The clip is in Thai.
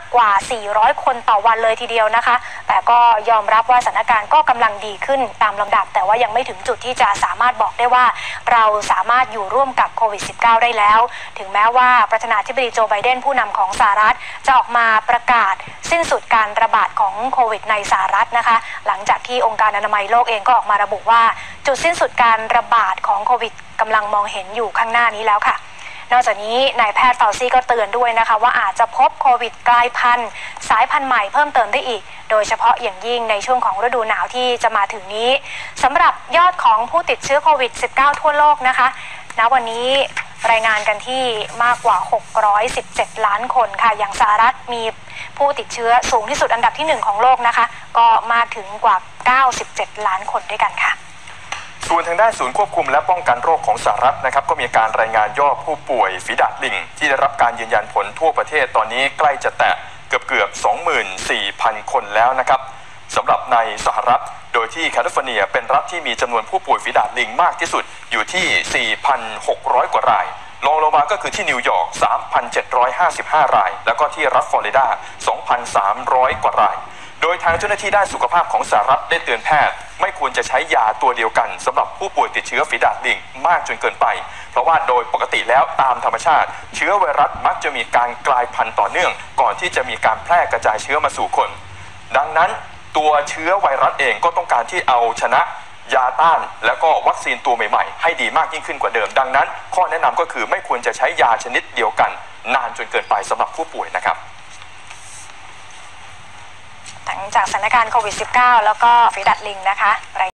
กว่า400คนต่อวันเลยทีเดียวนะคะแต่ก็ยอมรับว่าสถานการณ์ก็กำลังดีขึ้นตามลำดับแต่ว่ายังไม่ถึงจุดที่จะสามารถบอกได้ว่าเราสามารถอยู่ร่วมกับโควิด -19 ได้แล้วถึงแม้ว่าประธานาธิบดีโจไบเดนผู้นำของสหรัฐจะออกมาประกาศสิ้นสุดการระบาดของโควิดในสหรัฐนะคะหลังจากที่องค์การอนามัยโลกเองก็ออกมาระบุว่าจุดสิ้นสุดการระบาดของโควิดกำลังมองเห็นอยู่ข้างหน้านี้แล้วค่ะนอกจากนี้นายแพทย์เฟาซี่ก็เตือนด้วยนะคะว่าอาจจะพบโควิดกลายพันธุ์สายพันธุ์ใหม่เพิ่มเติมได้อีกโดยเฉพาะอย่างยิ่งในช่วงของฤดูหนาวที่จะมาถึงนี้สำหรับยอดของผู้ติดเชื้อโควิด -19 ทั่วโลกนะคะณวันนี้รายงานกันที่มากกว่า617ล้านคนค่ะอย่างสหรัฐมีผู้ติดเชื้อสูงที่สุดอันดับที่1ของโลกนะคะก็มากถึงกว่า97ล้านคนด้วยกันค่ะส่วนทางด้านศูนย์ควบคุมและป้องกันโรคของสหรัฐนะครับก็มีการรายงานยอดผู้ป่วยฝีดาษลิงที่ได้รับการยืนยันผลทั่วประเทศตอนนี้ใกล้จะแตะเกือบ 24,000 คนแล้วนะครับสำหรับในสหรัฐโดยที่แคลิฟอร์เนียเป็นรัฐที่มีจำนวนผู้ป่วยฝีดาษลิงมากที่สุดอยู่ที่ 4,600 กว่ารายรองลงมาก็คือที่นิวยอร์ก 3,755 รายแล้วก็ที่รัฐฟลอริดา 2,300 กว่ารายโดยทางเจ้าหน้าที่ด้านสุขภาพของสหรัฐได้เตือนแพทย์ไม่ควรจะใช้ยาตัวเดียวกันสำหรับผู้ป่วยติดเชื้อฝีดาษลิงมากจนเกินไปเพราะว่าโดยปกติแล้วตามธรรมชาติเชื้อไวรัสมักจะมีการกลายพันธุ์ต่อเนื่องก่อนที่จะมีการแพร่กระจายเชื้อมาสู่คนดังนั้นตัวเชื้อไวรัสเองก็ต้องการที่เอาชนะยาต้านแล้วก็วัคซีนตัวใหม่ๆให้ดีมากยิ่งขึ้นกว่าเดิมดังนั้นข้อแนะนำก็คือไม่ควรจะใช้ยาชนิดเดียวกันนานจนเกินไปสำหรับผู้ป่วยนะครับหลังจากสถานการณ์โควิด -19 แล้วก็ฝีดาษลิงนะคะ